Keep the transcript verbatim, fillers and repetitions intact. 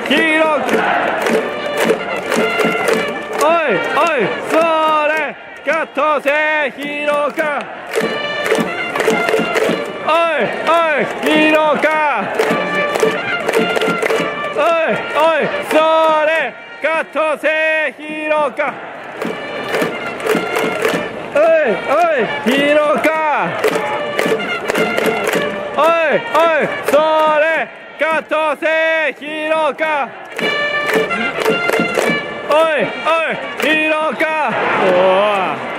広かおいおいそれカットせ広かおいおい広かおいおいそれカットせ広かおいおい広かおいおいそれカットせ広かおいおい広かおー